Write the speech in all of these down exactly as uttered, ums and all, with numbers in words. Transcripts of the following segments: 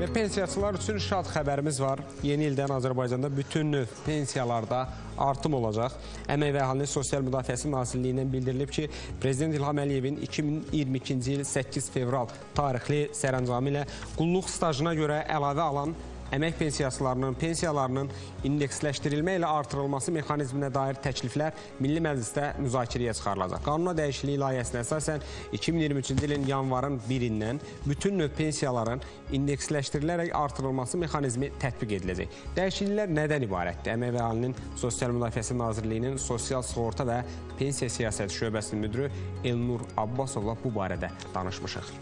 Və pensiyaçılar üçün şad xəbərimiz var. Yeni ildən Azərbaycanda bütün növ pensiyalarda artım olacaq. Əmək və Əhalinin Sosial Müdafiəsi Nazirliyindən bildirilib ki, Prezident İlham Əliyevin iki min iyirmi ikinci il səkkiz fevral tarixli sərəncamı ilə qulluq stajına görə əlavə alan əmək pensiyaçılarının pensiyalarının indeksləşdirilmə ilə artırılması mexanizminə dair təkliflər Milli Məclisdə müzakirəyə çıxarılacaq. Qanuna dəyişikliyi layihəsinə əsasən iki min iyirmi üçüncü ilin yanvarın birindən bütün növ pensiyaların indeksləşdirilərək artırılması mexanizmi tətbiq ediləcək. Dəyişikliklər nədən ibarətdir? Əmək və Əhalinin Sosial Müdafiəsi Nazirliyinin Sosial Sığorta və Pensiya Siyasəti şöbəsinin müdürü Elnur Abbasovla bu barədə danışmışıq.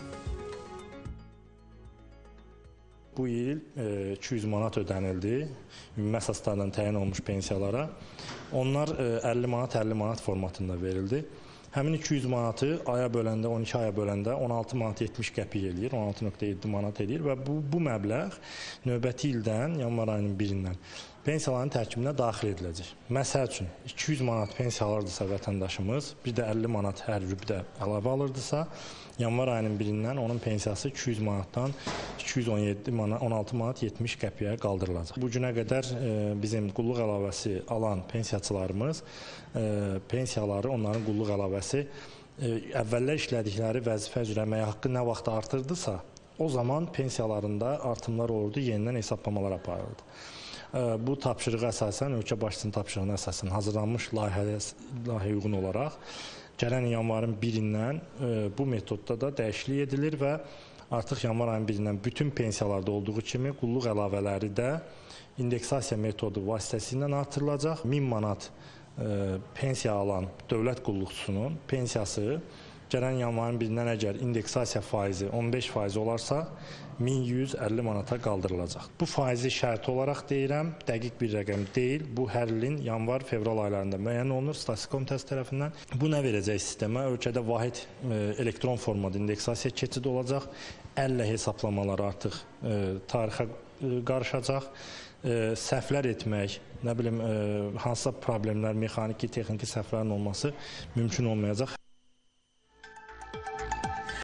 Bu il iki yüz manat ödənildi ümumi əsaslardan təyin olmuş pensiyalara. Onlar əlli manat əlli manat formatında verildi. Həmin iki yüz manatı aya böləndə, on iki aya böləndə on altı manat yetmiş qəpik eləyir, on altı nöqtə yeddi manat eləyir və bu, bu məbləğ növbəti ildən, yanvar ayının birindən pensiyaların tərkibinə daxil ediləcək. Məsəl üçün, iki yüz manat pensiya alırdısa vətəndaşımız, bir də əlli manat hər rübdə əlavə alırdısa, yanvar ayının birindən onun pensiyası iki yüz manatdan iki yüz on yeddi manat, on altı manat yetmiş qəpiyə qaldırılacaq. Bu günə qədər e, bizim qulluq əlavəsi alan pensiyaçılarımız e, pensiyaları, onların qulluq əlavəsi e, əvvəllər işlədikləri vəzifə üzrə əmək haqqı nə vaxt artırdısa, o zaman pensiyalarında artımlar olurdu, yenidən hesablamalar aparıldı. Bu tapşırığa əsasən, ölkə başçısının tapşırığına əsasən hazırlanmış layihəyə, layihəyə uyğun olaraq gələn yanvarın birindən e, bu metodda da dəyişiklik edilir və artıq yanvar ayının birindən bütün pensiyalarda olduğu kimi qulluq əlavələri də indeksasiya metodu vasitəsilə artırılacaq. min manat e, pensiya alan dövlət qulluqçusunun pensiyası gələn yanvarın birindən əgər indeksasiya faizi on beş faiz olarsa, min yüz əlli manata qaldırılacaq. Bu faizi şərti olaraq deyirəm, dəqiq bir rəqəm deyil. Bu hər ilin yanvar-fevral aylarında müəyyən olunur Statistika Komitəsi tərəfindən. Bu nə verəcək sistemə? Ölkədə vahid e, elektron formada indeksasiya keçidi olacaq. Əllə hesablamalar artıq e, tarixə e, qarışacaq. E, səhvlər etmək, nə bilim, e, hansısa problemlər, mexaniki, texniki səhvlərin olması mümkün olmayacaq.